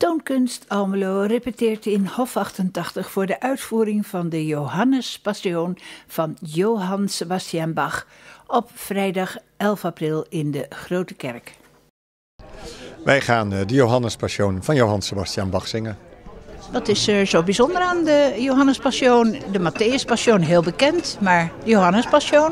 Toonkunst Almelo repeteert in Hof 88 voor de uitvoering van de Johannes Passion van Johann Sebastian Bach op vrijdag 11 april in de Grote Kerk. Wij gaan de Johannes Passion van Johann Sebastian Bach zingen. Wat is er zo bijzonder aan de Johannes Passion? De Matthäus Passion heel bekend, maar de Johannes Passion?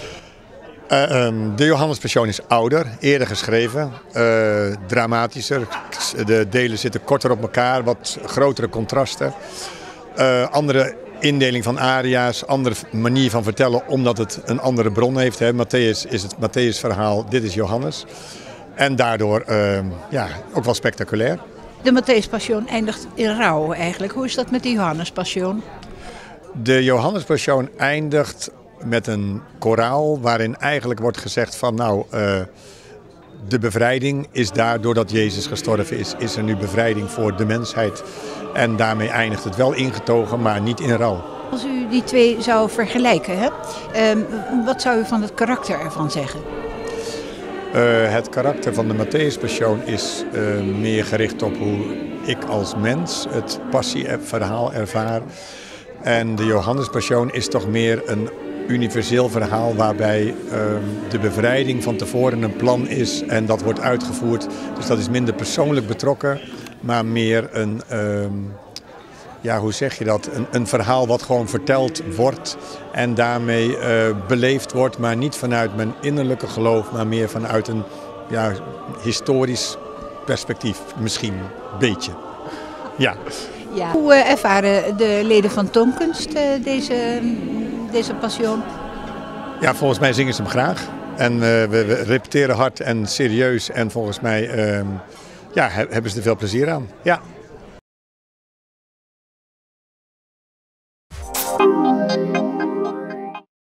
De Johannes Passion is ouder, eerder geschreven, dramatischer. De delen zitten korter op elkaar, wat grotere contrasten. Andere indeling van aria's, andere manier van vertellen omdat het een andere bron heeft. Hè. Matthäus is het Matthäus verhaal, dit is Johannes. En daardoor ook wel spectaculair. De Matthäus Passion eindigt in rouw eigenlijk. Hoe is dat met de Johannes Passion? De Johannes Passion eindigt met een koraal waarin eigenlijk wordt gezegd van de bevrijding is daar doordat Jezus gestorven is er nu bevrijding voor de mensheid. En daarmee eindigt het wel ingetogen, maar niet in rouw. Als u die twee zou vergelijken, wat zou u van het karakter ervan zeggen? Het karakter van de Matthäus Passion is meer gericht op hoe ik als mens het passieverhaal ervaar. En de Johannes Passion is toch meer een universeel verhaal waarbij de bevrijding van tevoren een plan is en dat wordt uitgevoerd. Dus dat is minder persoonlijk betrokken, maar meer een, hoe zeg je dat? Een verhaal wat gewoon verteld wordt en daarmee beleefd wordt, maar niet vanuit mijn innerlijke geloof, maar meer vanuit een historisch perspectief, misschien een beetje. Ja. Ja. Hoe ervaren de leden van Toonkunst deze passion? Ja, volgens mij zingen ze hem graag. En we repeteren hard en serieus. En volgens mij hebben ze er veel plezier aan. Ja.